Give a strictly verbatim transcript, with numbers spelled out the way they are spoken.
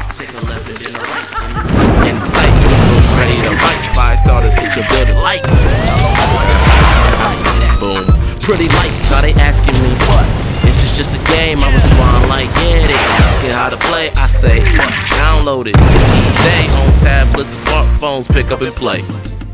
Take a left and then a right. Insight, ready to fight. Five starters, teach your building like. Boom. Pretty lights, how they asking me what? Is this just a game? I respond like, yeah, they asking how to play. I say, download it. It's easy on tablets and smartphones, pick up and play.